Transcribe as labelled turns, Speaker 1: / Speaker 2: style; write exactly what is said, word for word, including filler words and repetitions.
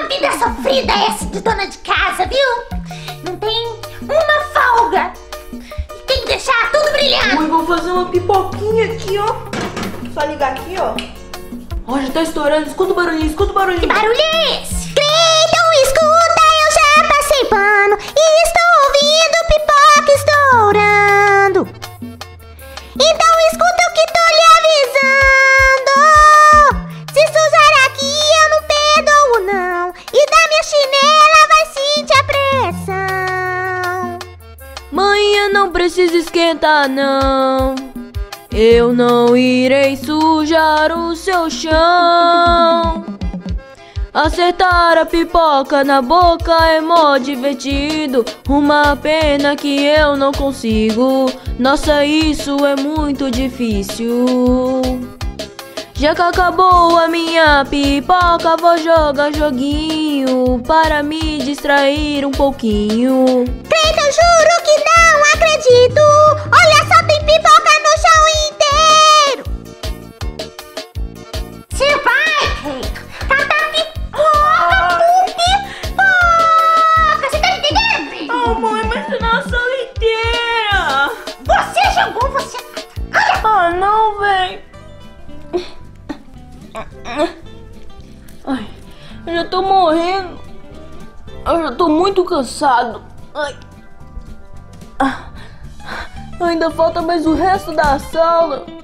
Speaker 1: vida sofrida essa de dona de casa, viu? Não tem uma folga. E tem que deixar tudo brilhando.
Speaker 2: Mãe, vou fazer uma pipoquinha aqui, ó. Só ligar aqui, ó. Ó, já tá estourando. Escuta o barulhinho, escuta o barulhinho.
Speaker 1: Que barulho é esse?
Speaker 3: Cleiton, escuta, eu já passei pano e estou ouvindo pipoca estourando. Então escuta o que tô lhe avisando. Se sujar aqui eu não perdoo não. E da minha chinela vai sentir a pressão.
Speaker 2: Mãe, eu não preciso esquentar, não. Eu não irei sujar o seu chão. Acertar a pipoca na boca é mó divertido. Uma pena que eu não consigo. Nossa, isso é muito difícil. Já que acabou a minha pipoca, vou jogar joguinho para me distrair um pouquinho.
Speaker 3: Cleiton, eu juro que não acredito. Olha só, tem pipoca no chão inteiro.
Speaker 1: Seu pai, Cleiton, catar pipoca por pipoca. Você tá entendendo?
Speaker 2: Oh, mãe, mas não a sala inteira.
Speaker 1: Você jogou, você... Olha.
Speaker 2: Ah, não, véi. Ai, eu já tô morrendo. Eu já tô muito cansado. Ai. Ah, ainda falta mais o resto da sala.